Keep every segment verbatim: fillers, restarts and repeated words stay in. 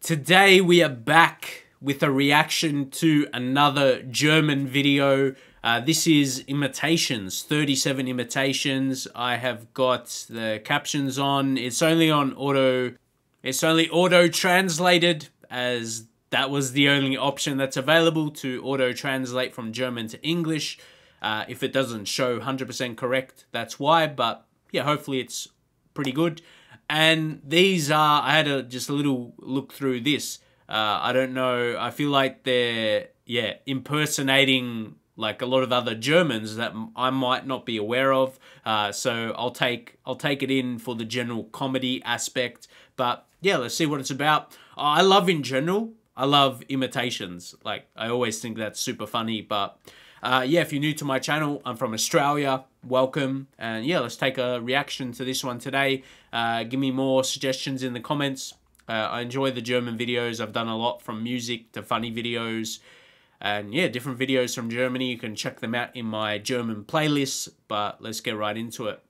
Today we are back with a reaction to another German video. Uh, this is Imitations, thirty-seven Imitations. I have got the captions on. It's only on auto, it's only auto translated, as that was the only option that's available to auto translate from German to English. Uh, if it doesn't show one hundred percent correct, that's why, but yeah, hopefully it's pretty good. And these are, I had a, just a little look through this. Uh, I don't know, I feel like they're, yeah, impersonating like a lot of other Germans that I might not be aware of. Uh, so I'll take, I'll take it in for the general comedy aspect. But yeah, let's see what it's about. I love in general, I love imitations. Like, I always think that's super funny. But uh, yeah, if you're new to my channel, I'm from Australia. Welcome. And yeah, let's take a reaction to this one today. Uh, give me more suggestions in the comments. Uh, I enjoy the German videos. I've done a lot from music to funny videos. And yeah, different videos from Germany. You can check them out in my German playlists. But let's get right into it.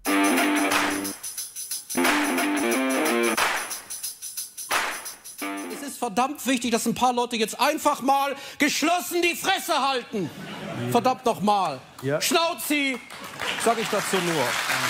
Es ist verdammt wichtig, dass ein paar Leute jetzt einfach mal geschlossen die Fresse halten. Verdammt nochmal. Ja. Schnauzi, sag ich dazu nur.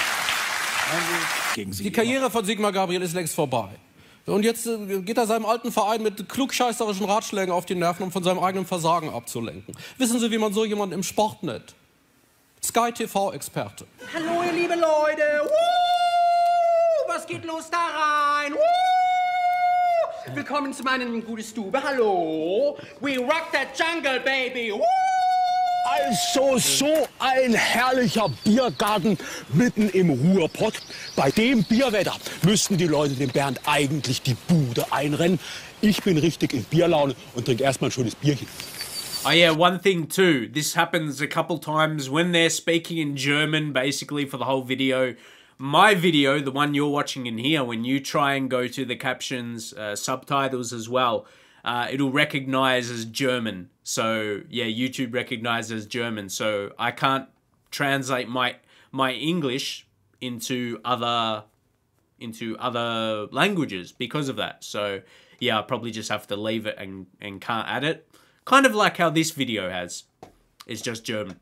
Gegen Sie die Karriere von Sigmar Gabriel ist längst vorbei. Und jetzt äh, geht er seinem alten Verein mit klugscheißerischen Ratschlägen auf die Nerven, um von seinem eigenen Versagen abzulenken. Wissen Sie, wie man so jemanden im Sport nennt? Sky T V-Experte. Hallo, ihr lieben Leute. Woo! Was geht los da rein? Woo! Willkommen zu meiner guten Stube. Hallo. We rock that jungle, baby. Woo! Also so ein herrlicher Biergarten mitten im Ruhrpott. Bei dem Bierwetter müssten die Leute dem Bernd eigentlich die Bude einrennen. Ich bin richtig in Bierlaune und trinke erstmal ein schönes Bierchen. Oh yeah, one thing too, this happens a couple times when they're speaking in German basically for the whole video. My video, the one you're watching in here, when you try and go to the captions, uh, subtitles as well, uh, it'll recognize as German. So yeah, YouTube recognizes German. So I can't translate my my English into other into other languages because of that. So yeah, I'll probably just have to leave it and, and can't add it. Kind of like how this video has. It's just German.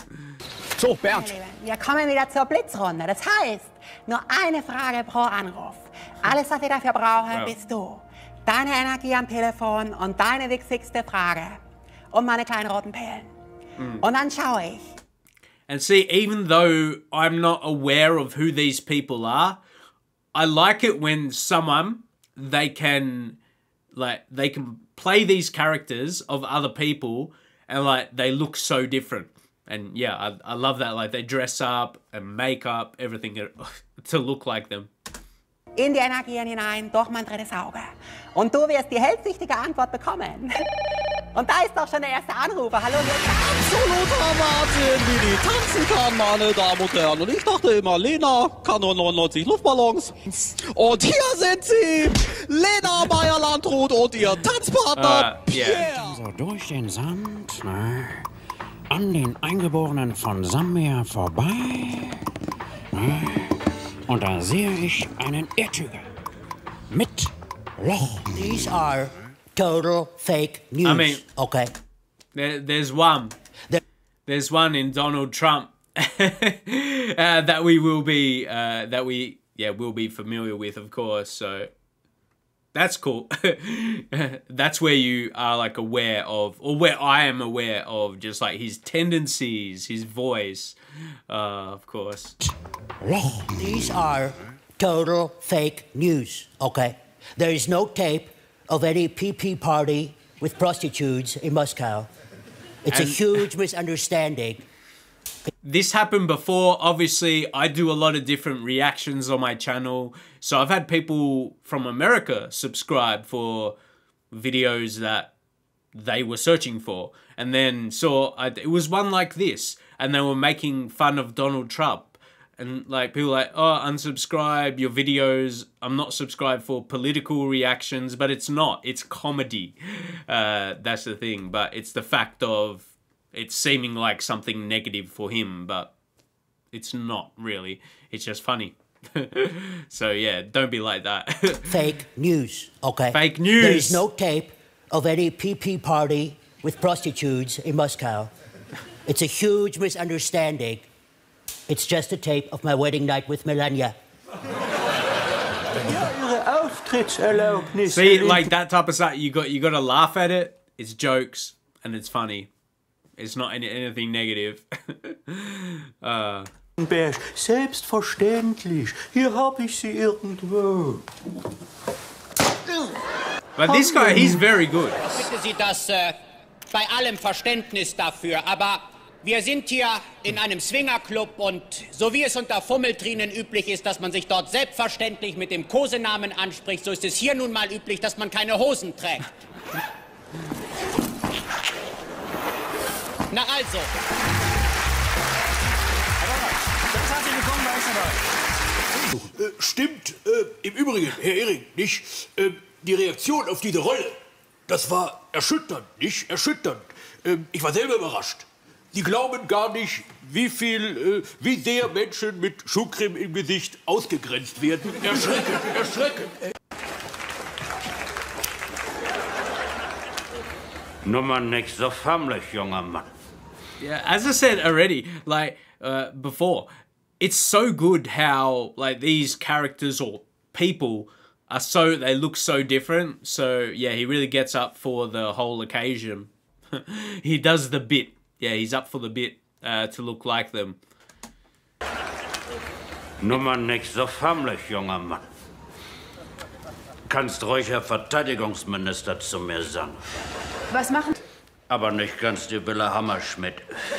So, Bernd. Wir kommen wieder zur Blitzrunde. Das heißt, nur eine Frage pro Anruf. Alles, was wir dafür brauchen, bist du. Deine Energie am Telefon und deine wichtigste Frage. Und meine kleinen roten Pillen. Mm. Und dann schaue ich. And see, even though I'm not aware of who these people are, I like it when someone, they can, like, they can play these characters of other people and, like, they look so different. And yeah, I, I love that. Like, they dress up and make up, everything to look like them. In die Energien hinein, durch mein drittes Auge. Und du wirst die hellsichtige Antwort bekommen. Und da ist doch schon der erste Anrufer. Hallo, absoluter Wahnsinn, wie die tanzen kann, meine Damen und Herren. Und ich dachte immer, Lena kann nur neunundneunzig Luftballons. Und hier sind sie, Lena Meyer-Landrut und ihr Tanzpartner uh, yeah. Pierre. So durch den Sand, ne, an den Eingeborenen von Sambia vorbei. Ne, und da sehe ich einen Erdhügel mit Loch. These are total fake news. I mean, okay. There, there's one. There there's one in Donald Trump uh, that we will be uh, that we yeah will be familiar with, of course. So that's cool. That's where you are like aware of, or where I am aware of, just like his tendencies, his voice, uh, of course. These are total fake news. Okay. There is no tape of any P P party with prostitutes in Moscow. It's and a huge misunderstanding. This happened before. Obviously, I do a lot of different reactions on my channel. So I've had people from America subscribe for videos that they were searching for. And then saw, I, it was one like this. And they were making fun of Donald Trump. And like people like, oh, unsubscribe your videos. I'm not subscribed for political reactions, but it's not. It's comedy. Uh, that's the thing. But it's the fact of it's seeming like something negative for him, but it's not really. It's just funny. So yeah, don't be like that. Fake news, okay? Fake news. There is no tape of any P P party with prostitutes in Moscow. It's a huge misunderstanding. It's just a tape of my wedding night with Melania. See, like that type of stuff, you got you got to laugh at it. It's jokes and it's funny. It's not any, anything negative. uh. Selbstverständlich. Hier habe ich sie irgendwo. But this guy, he's very good. Ich bitte Sie das äh, bei allem Verständnis dafür, aber wir sind hier in einem Swingerclub und so wie es unter Fummeltrinen üblich ist, dass man sich dort selbstverständlich mit dem Kosenamen anspricht, so ist es hier nun mal üblich, dass man keine Hosen trägt. Na also. Herzlich willkommen bei Extra. Stimmt, äh, im Übrigen, Herr Ehring, nicht? Äh, die Reaktion auf diese Rolle, das war erschütternd, nicht? Erschütternd. Äh, ich war selber überrascht. Die glauben gar nicht, wie viel, äh, wie sehr Menschen mit Schuhcreme im Gesicht ausgegrenzt werden. Erschreckend, erschreckend. Nummer nicht so förmlich, junger Mann. Yeah, as I said already, like uh, before, it's so good how like these characters or people are so, they look so different. So yeah, he really gets up for the whole occasion. He does the bit. Yeah, he's up for the bit uh, to look like them. Nummer nicht so förmlich, junger Mann. Kannst ruhig Herr Verteidigungsminister zu mir sagen. Was machen... Aber nicht ganz die Villa Hammerschmidt.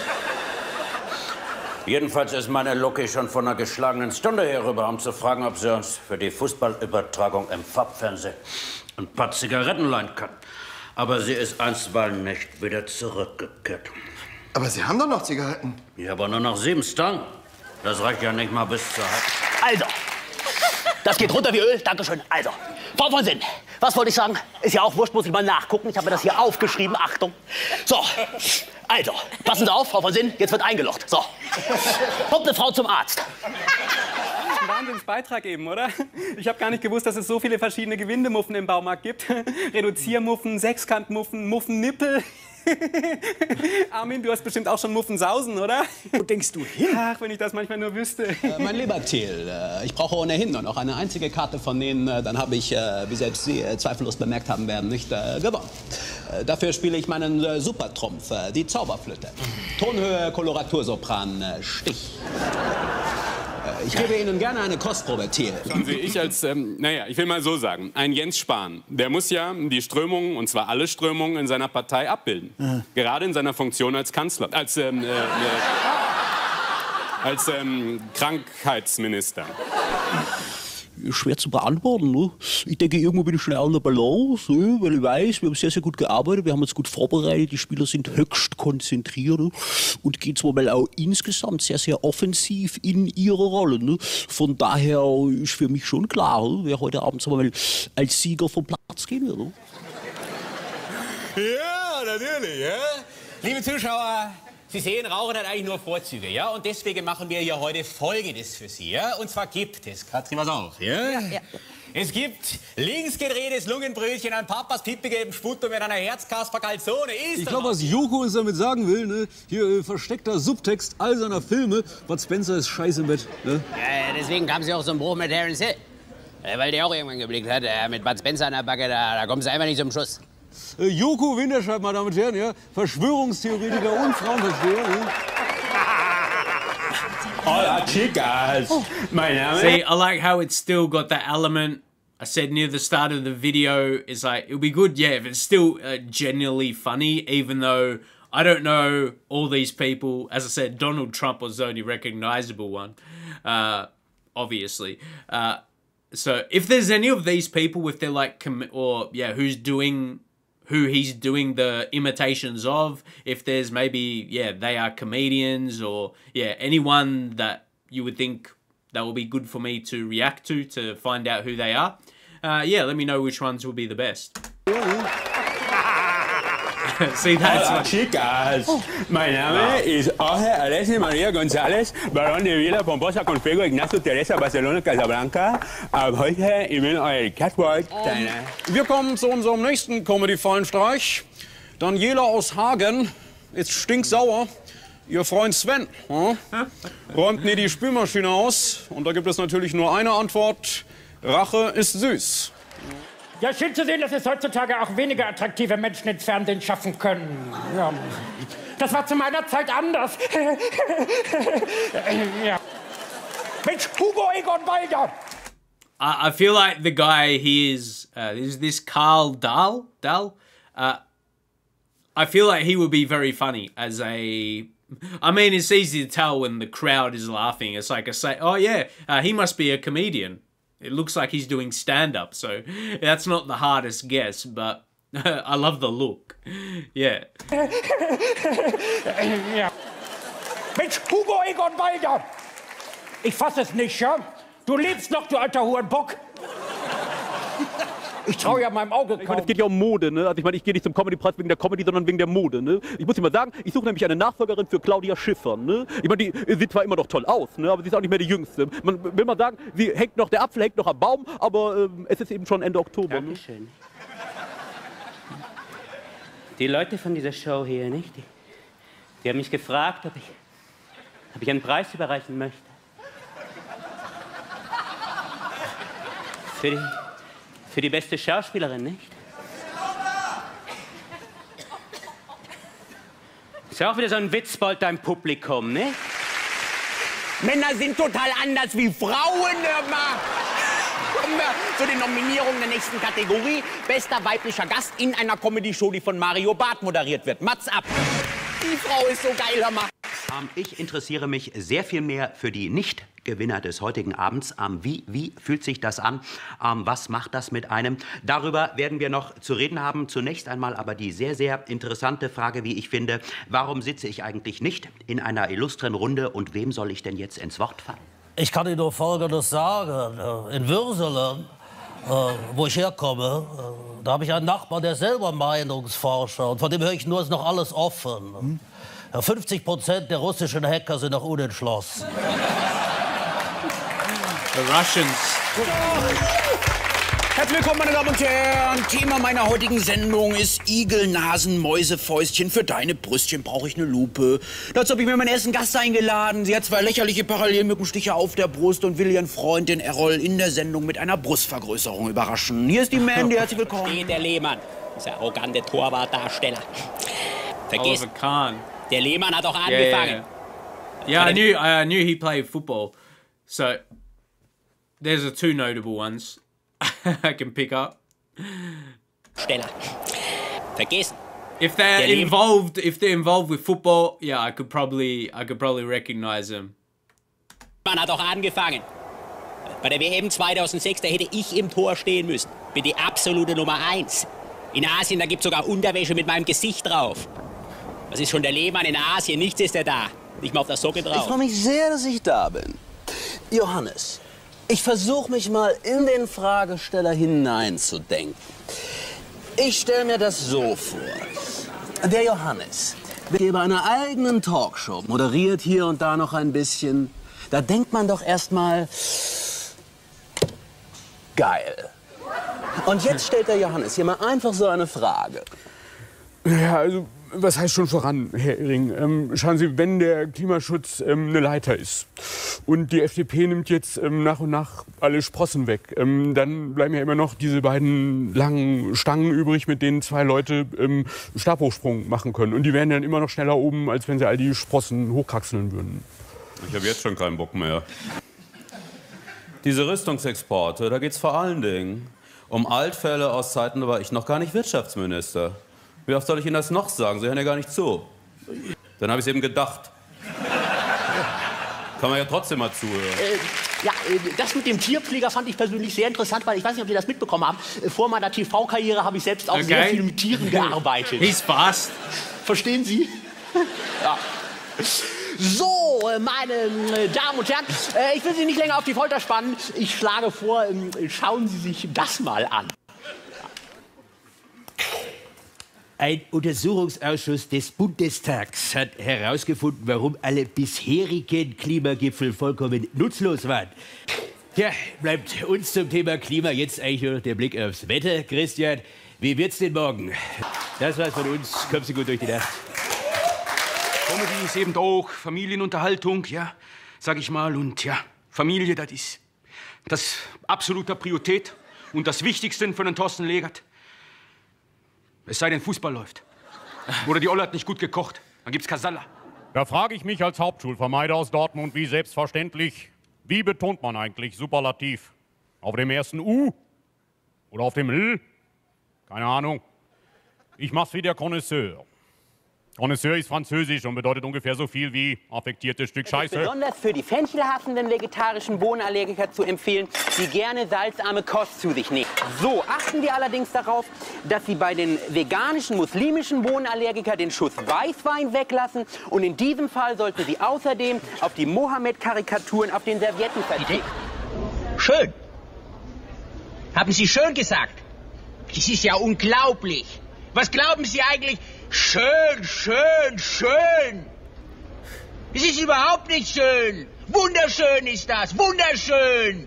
Jedenfalls ist meine Lucky schon von einer geschlagenen Stunde hier rüber, um zu fragen, ob sie uns für die Fußballübertragung im Farbfernsehen ein paar Zigaretten leihen kann. Aber sie ist einstweilen nicht wieder zurückgekehrt. Aber Sie haben doch noch Zigaretten. Ja, aber nur noch sieben Stangen. Das reicht ja nicht mal bis zur Halbzeit. Also, das geht runter wie Öl. Dankeschön. Also, Frau von Sinn, was wollte ich sagen? Ist ja auch wurscht, muss ich mal nachgucken. Ich habe mir das hier aufgeschrieben. Achtung. So, also, passen Sie auf, Frau von Sinn, jetzt wird eingelocht. So, kommt eine Frau zum Arzt. Ein Wahnsinnsbeitrag eben, oder? Ich habe gar nicht gewusst, dass es so viele verschiedene Gewindemuffen im Baumarkt gibt. Reduziermuffen, Sechskantmuffen, Muffennippel. Armin, du hast bestimmt auch schon Muffensausen, oder? Wo denkst du hin? Ach, wenn ich das manchmal nur wüsste. Äh, mein lieber Thiel, äh, ich brauche ohnehin nur noch eine einzige Karte von Ihnen. Äh, dann habe ich, äh, wie selbst Sie äh, zweifellos bemerkt haben werden, nicht äh, gewonnen. Äh, dafür spiele ich meinen äh, Supertrumpf, äh, die Zauberflöte. Tonhöhe, Koloratursopran, äh, Stich. Ich gebe Ihnen gerne eine Kostprobe, Thiel. Schauen Sie, ich als, ähm, naja, ich will mal so sagen, ein Jens Spahn, der muss ja die Strömungen, und zwar alle Strömungen in seiner Partei abbilden. Mhm. Gerade in seiner Funktion als Kanzler, als, ähm, äh, äh, als ähm, Krankheitsminister. Schwer zu beantworten. Ne? Ich denke, irgendwo bin ich schnell an der Balance, ne? Weil ich weiß, wir haben sehr, sehr gut gearbeitet, wir haben uns gut vorbereitet, die Spieler sind höchst konzentriert, ne? Und gehen zwar mal auch insgesamt sehr, sehr offensiv in ihre Rolle. Ne? Von daher ist für mich schon klar, ne? Wer heute Abend sagen wir mal, als Sieger vom Platz gehen wird. Ne? Ja, natürlich, ja. Liebe Zuschauer, Sie sehen, Rauchen hat eigentlich nur Vorzüge, ja? Und deswegen machen wir hier heute Folgendes für Sie, ja? Und zwar gibt es, Katrin, was auch, ja? Ja, ja. Es gibt linksgedrehtes Lungenbrötchen, ein Papas pipigelben Sputto mit einer Herzkasper Calzone. Ist ich glaube, was Joko uns damit sagen will, ne? Hier äh, versteckter Subtext all seiner Filme, Bud Spencer ist scheiße im Bett. Ne? Ja, deswegen kam sie auch so ein Bruch mit Terence Hill. Weil der auch irgendwann geblickt hat, äh, mit Bud Spencer an der Backe, da, da kommen sie einfach nicht zum Schuss. Äh, Joko Winterscheid, meine Damen und Herren, ja? Verschwörungstheoretiker und Frauenversteher. Ne? Hola, chicas. My name. See, I like how it's still got that element I said near the start of the video. Is like, it'll be good, yeah, if it's still uh, genuinely funny, even though I don't know all these people. As I said, Donald Trump was the only recognizable one, uh, obviously. Uh, so if there's any of these people with their like, com or yeah, who's doing, who he's doing the imitations of, if there's maybe, yeah, they are comedians or, yeah, anyone that you would think that will be good for me to react to, to find out who they are, uh, yeah, let me know which ones will be the best. See, that's Hola, what... chicas. Mein Name ist Jorge Alessi Maria González, Barón de Villa Pomposa Consuelo Ignacio Teresa Barcelona Casablanca. Ab heute, ich bin euer Catwalk. Wir kommen zu unserem nächsten Comedy-Fallenstreich. Daniela aus Hagen ist stinksauer. Ihr Freund Sven hm, räumt nie die Spülmaschine aus. Und da gibt es natürlich nur eine Antwort. Rache ist süß. Ja, schön zu sehen, dass es heutzutage auch weniger attraktive Menschen ins Fernsehen schaffen können. Ja. Das war zu meiner Zeit anders. Ja. Mensch, Hugo Egon Balder! I, I feel like the guy he is, uh, is this Karl Dahl? Dahl? Uh, I feel like he would be very funny as a... I mean, it's easy to tell when the crowd is laughing. It's like a say, oh yeah, uh, he must be a comedian. It looks like he's doing stand-up, so that's not the hardest guess, but I love the look. Yeah. Ja. Mensch, Hugo Egon Balder! Ich fass es nicht, ja? Du lebst noch, du alter Hurenbock! Ich traue ja meinem Auge kaum. Ich meine, es geht ja um Mode, ne? Also ich meine, ich gehe nicht zum Comedy-Preis wegen der Comedy, sondern wegen der Mode, ne? Ich muss Ihnen mal sagen, ich suche nämlich eine Nachfolgerin für Claudia Schiffer, ne? Ich meine, die sieht zwar immer noch toll aus, ne? Aber sie ist auch nicht mehr die Jüngste. Man will mal sagen, sie hängt noch, der Apfel hängt noch am Baum, aber ähm, es ist eben schon Ende Oktober. Dankeschön. Ne? Die Leute von dieser Show hier, nicht? Die, die haben mich gefragt, ob ich, ob ich einen Preis überreichen möchte. Für die... Für die beste Schauspielerin, nicht? Ist ja auch wieder so ein Witzbold im Publikum, ne? Männer sind total anders wie Frauen, immer. Kommen wir zu den Nominierungen der nächsten Kategorie. Bester weiblicher Gast in einer Comedy-Show, die von Mario Barth moderiert wird. Mats ab. Die Frau ist so geil, hör mal. Ähm, ich interessiere mich sehr viel mehr für die Nicht-Gewinner des heutigen Abends. Ähm, wie, wie fühlt sich das an? Ähm, was macht das mit einem? Darüber werden wir noch zu reden haben. Zunächst einmal aber die sehr, sehr interessante Frage, wie ich finde. Warum sitze ich eigentlich nicht in einer illustren Runde und wem soll ich denn jetzt ins Wort fallen? Ich kann Ihnen nur Folgendes sagen. In Würselen, äh, wo ich herkomme, äh, da habe ich einen Nachbarn, der ist selber Meinungsforscher. Und von dem höre ich nur, ist noch alles offen. Hm? Ja, fünfzig Prozent der russischen Hacker sind noch unentschlossen. The Russians. Herzlich willkommen, meine Damen und Herren. Thema meiner heutigen Sendung ist Igel, Nasen, Mäusefäustchen. Für deine Brüstchen brauche ich eine Lupe. Dazu habe ich mir meinen ersten Gast eingeladen. Sie hat zwei lächerliche Parallelmückenstiche auf der Brust und will ihren Freund, den Errol, in der Sendung mit einer Brustvergrößerung überraschen. Hier ist die Mandy. Herzlich willkommen. Steht der Lehmann, dieser arrogante Torwartdarsteller. Vergiss, der Lehmann hat auch angefangen. Yeah, yeah. yeah I knew I knew he played football. So there's the two notable ones I can pick up. Steller. Vergessen. If they're involved, if they're involved with football, yeah, I could probably I could probably recognize them. Man hat auch angefangen. Bei der W M zweitausendsechs, da hätte ich im Tor stehen müssen. Bin die absolute Nummer eins. In Asien, da gibt's sogar Unterwäsche mit meinem Gesicht drauf. Das ist schon der Lehmann in Asien, nichts ist er da. Nicht mal auf der Socke drauf. Ich freue mich sehr, dass ich da bin. Johannes, ich versuche mich mal in den Fragesteller hineinzudenken. Ich stelle mir das so vor. Der Johannes wird bei einer eigenen Talkshow, moderiert hier und da noch ein bisschen. Da denkt man doch erstmal, geil. Und jetzt stellt der Johannes hier mal einfach so eine Frage. Ja, also, was heißt schon voran, Herr Ehring? Ähm, schauen Sie, wenn der Klimaschutz ähm, eine Leiter ist und die F D P nimmt jetzt ähm, nach und nach alle Sprossen weg, ähm, dann bleiben ja immer noch diese beiden langen Stangen übrig, mit denen zwei Leute ähm, Stabhochsprung machen können. Und die wären dann immer noch schneller oben, als wenn sie all die Sprossen hochkraxeln würden. Ich habe jetzt schon keinen Bock mehr. Diese Rüstungsexporte, da geht's vor allen Dingen um Altfälle aus Zeiten, da war ich noch gar nicht Wirtschaftsminister. Wie oft soll ich Ihnen das noch sagen? Sie hören ja gar nicht zu. Dann habe ich es eben gedacht. Kann man ja trotzdem mal zuhören. Äh, ja, äh, das mit dem Tierpfleger fand ich persönlich sehr interessant, weil ich weiß nicht, ob Sie das mitbekommen haben. Äh, vor meiner T V-Karriere habe ich selbst auch okay. sehr viel mit Tieren gearbeitet. He's fast. Verstehen Sie? Ja. So, meine Damen und Herren, äh, ich will Sie nicht länger auf die Folter spannen. Ich schlage vor, äh, schauen Sie sich das mal an. Ein Untersuchungsausschuss des Bundestags hat herausgefunden, warum alle bisherigen Klimagipfel vollkommen nutzlos waren. Tja, bleibt uns zum Thema Klima jetzt eigentlich nur der Blick aufs Wetter. Christian, wie wird's denn morgen? Das war's von uns. Kommen Sie gut durch die Nacht. Comedy ist eben auch Familienunterhaltung, ja, sag ich mal. Und ja, Familie, das ist das absolute Priorität und das Wichtigste für den Thorsten Legert. Es sei denn, Fußball läuft. Oder die Olle hat nicht gut gekocht. Dann gibt's Kasala. Da frage ich mich als Hauptschulvermeider aus Dortmund, wie selbstverständlich, wie betont man eigentlich Superlativ? Auf dem ersten U? Oder auf dem L? Keine Ahnung. Ich mach's wie der Connoisseur. Connoisseur ist französisch und bedeutet ungefähr so viel wie affektiertes Stück Scheiße. Besonders für die fenchelhassenden vegetarischen Bohnenallergiker zu empfehlen, die gerne salzarme Kost zu sich nehmen. So, achten wir allerdings darauf, dass Sie bei den veganischen, muslimischen Bohnenallergikern den Schuss Weißwein weglassen. Und in diesem Fall sollten Sie außerdem auf die Mohammed-Karikaturen auf den Servietten verzichten. Schön. Haben Sie schön gesagt? Das ist ja unglaublich. Was glauben Sie eigentlich? Schön, schön, schön. Es ist überhaupt nicht schön. Wunderschön ist das, wunderschön.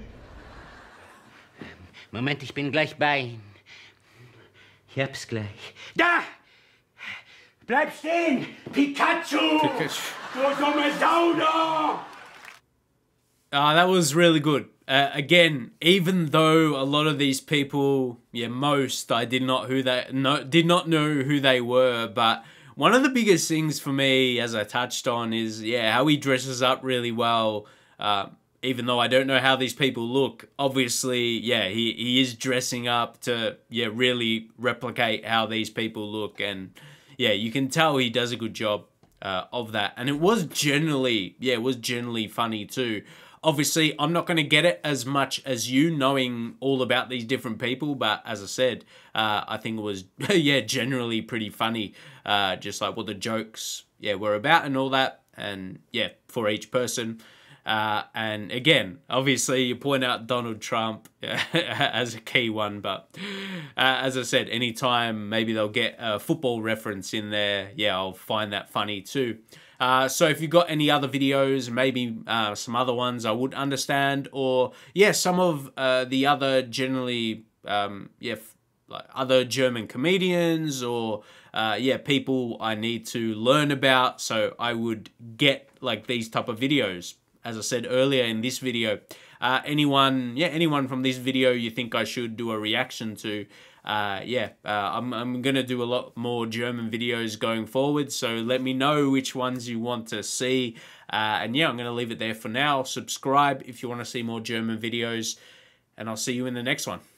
Moment, ich bin gleich bei Ihnen. Ich hab's gleich. Da! Bleib stehen, Pikachu! Du dumme Sau da! Ah, that was really good. Uh, again, even though a lot of these people, yeah, most I did not who they no did not know who they were, but one of the biggest things for me, as I touched on, is yeah how he dresses up really well. Uh, even though I don't know how these people look, obviously, yeah, he he is dressing up to yeah really replicate how these people look, and yeah, you can tell he does a good job uh, of that. And it was generally yeah it was generally funny too. Obviously, I'm not going to get it as much as you, knowing all about these different people. But as I said, uh, I think it was, yeah, generally pretty funny. Uh, just like what the jokes, yeah, were about and all that. And, yeah, for each person. Uh, and again, obviously, you point out Donald Trump as a key one. But uh, as I said, anytime maybe they'll get a football reference in there, yeah, I'll find that funny too. Uh, so if you've got any other videos, maybe uh, some other ones I would understand, or yeah, some of uh, the other generally, um, yeah, like other German comedians, or uh, yeah, people I need to learn about. So I would get like these type of videos. As I said earlier in this video, uh, anyone, yeah, anyone from this video you think I should do a reaction to, uh, yeah, uh, I'm, I'm going to do a lot more German videos going forward, so let me know which ones you want to see, uh, and yeah, I'm going to leave it there for now. Subscribe if you want to see more German videos, and I'll see you in the next one.